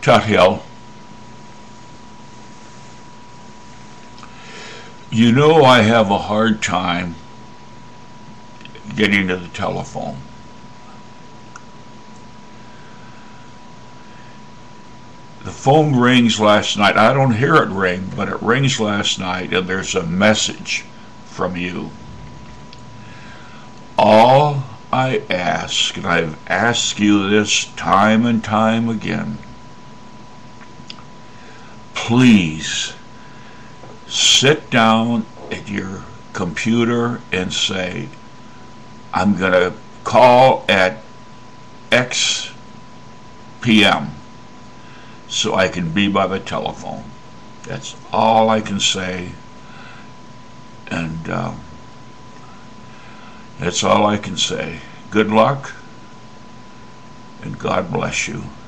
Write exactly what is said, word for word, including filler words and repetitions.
Tut Hill. You know I have a hard time getting to the telephone. The phone rings last night. I don't hear it ring, but it rings last night, and there's a message from you. All I ask, and I've asked you this time and time again, please sit down at your computer and say, I'm going to call at X P M so I can be by the telephone. That's all I can say, and uh, that's all I can say. Good luck, and God bless you.